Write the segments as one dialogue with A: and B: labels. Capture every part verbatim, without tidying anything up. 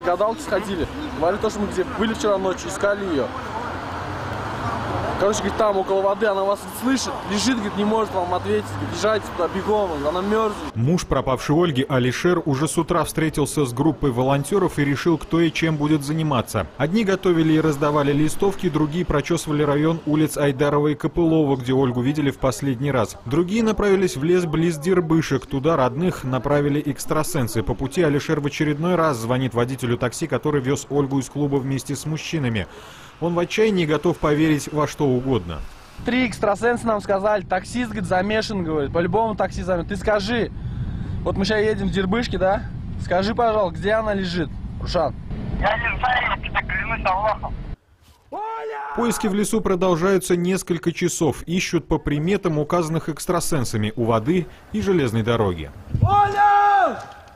A: Гадалки сходили. Говорили то, что мы где были вчера ночью, искали ее. Короче, говорит, там около воды, она вас слышит, лежит, говорит, не может вам ответить, говорит, езжайте туда бегом, она мерзнет.
B: Муж пропавшей Ольги, Алишер, уже с утра встретился с группой волонтеров и решил, кто и чем будет заниматься. Одни готовили и раздавали листовки, другие прочесывали район улиц Айдарова и Копылова, где Ольгу видели в последний раз. Другие направились в лес близ Дербышек, туда родных направили экстрасенсы. По пути Алишер в очередной раз звонит водителю такси, который вез Ольгу из клуба вместе с мужчинами. Он в отчаянии готов поверить во что угодно.
A: Три экстрасенса нам сказали, таксист, говорит, замешан, говорит, по-любому такси замешан. Ты скажи, вот мы сейчас едем в Дербышки, да? Скажи, пожалуйста, где она лежит, Рушан?
C: Я не знаю, я тебе клянусь Аллахом.
B: Поиски в лесу продолжаются несколько часов. Ищут по приметам, указанных экстрасенсами, у воды и железной дороги.
A: Оля!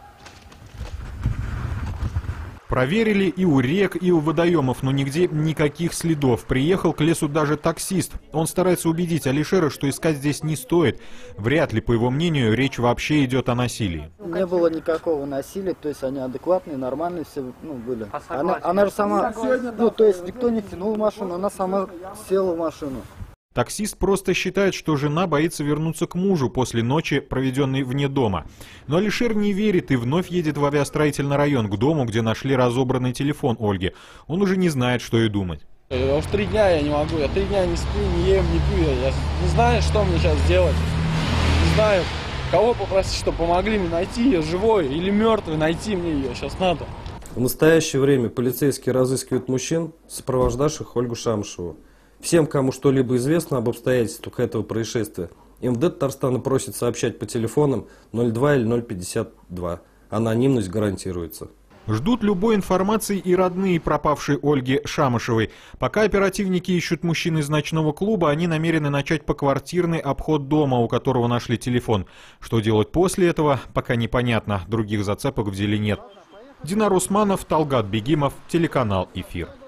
B: Проверили и у рек, и у водоемов, но нигде никаких следов. Приехал к лесу даже таксист. Он старается убедить Алишера, что искать здесь не стоит. Вряд ли, по его мнению, речь вообще идет о насилии.
D: Не было никакого насилия, то есть они адекватные, нормальные все, ну, были. Она, она же сама, ну, то есть никто не тянул машину, она сама села в машину.
B: Таксист просто считает, что жена боится вернуться к мужу после ночи, проведенной вне дома. Но Алишер не верит и вновь едет в авиастроительный район, к дому, где нашли разобранный телефон Ольги. Он уже не знает, что и думать.
A: Я уж три дня я не могу, я три дня не сплю, не ем, не пью. Я не знаю, что мне сейчас делать. Не знаю, кого попросить, чтобы помогли мне найти ее живой или мертвой, найти мне ее сейчас надо.
E: В настоящее время полицейские разыскивают мужчин, сопровождавших Ольгу Шамышеву. Всем, кому что-либо известно об обстоятельствах этого происшествия, эм вэ дэ Татарстана просит сообщать по телефонам ноль два или ноль пятьдесят два. Анонимность гарантируется.
B: Ждут любой информации и родные пропавшей Ольги Шамышевой. Пока оперативники ищут мужчин из ночного клуба, они намерены начать поквартирный обход дома, у которого нашли телефон. Что делать после этого, пока непонятно. Других зацепок в деле нет. Динар Усманов, Талгат Бегимов, телеканал «Эфир».